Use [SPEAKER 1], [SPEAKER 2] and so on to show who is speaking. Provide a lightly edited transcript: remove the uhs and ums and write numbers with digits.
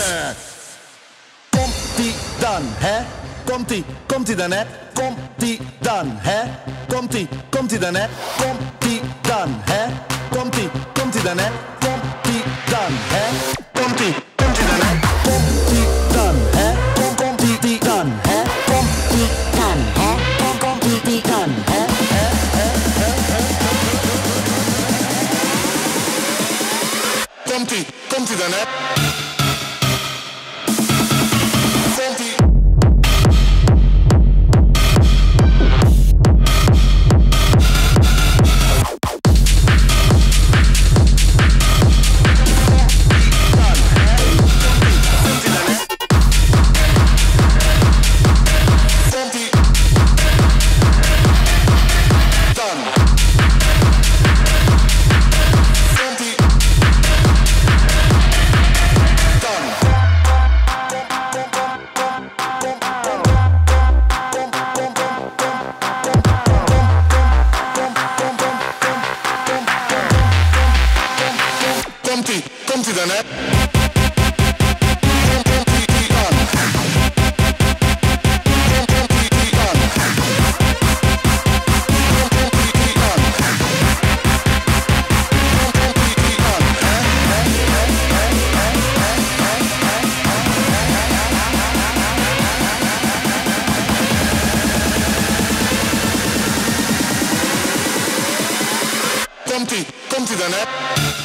[SPEAKER 1] Komtie dan, hè? Komtie dan, hè? Komtie dan, hè? Komtie dan, hè? Komtie dan, hè? Komtie dan, hè? Komtie dan, hè? Komtie dan, hè? Komtie dan, hè? Komtie dan, hè? Komtie dan, hè? Komtie dan, hè? Komtie dan, hè? Komtie dan, hè? Komtie dan, hè?